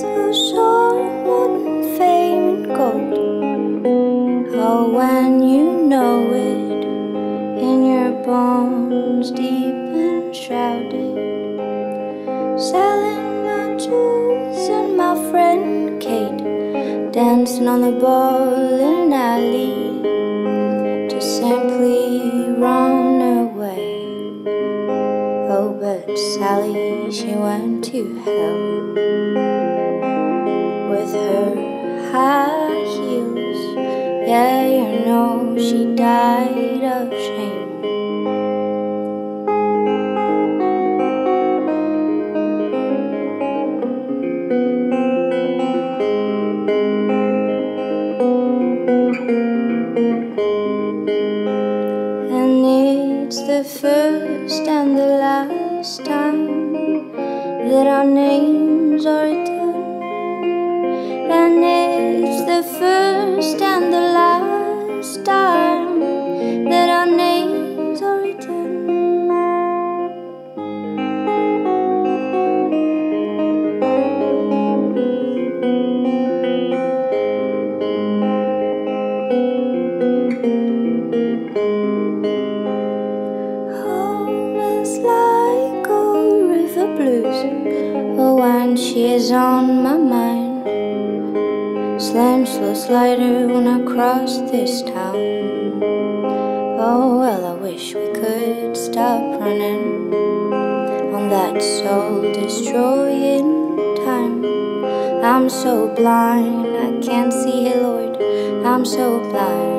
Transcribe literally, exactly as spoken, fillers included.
so sore, modern fame and gold. Oh, when you know it, in your bones, deep enshrouded, selling my jewels and my friend Kate, dancing on the bowling alley, to simply run away. Oh, but Sally, she went to hell with her high heels. Yeah, you know she died of shame. And it's the first and the last time that our names are written. And it's the first and the last time that our names are written. Home is like a river blues. Oh, when she is on my mind, slam slow slider when I cross this town. Oh, well, I wish we could stop running on that soul-destroying time. I'm so blind, I can't see, hey Lord, I'm so blind.